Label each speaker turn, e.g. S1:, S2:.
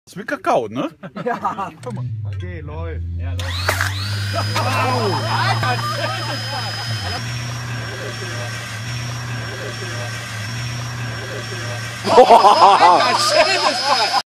S1: Das ist wie Kakao, ne?
S2: Ja. Okay, läuft. Ja, läuft.
S1: Wow! Alter, schönes Ball!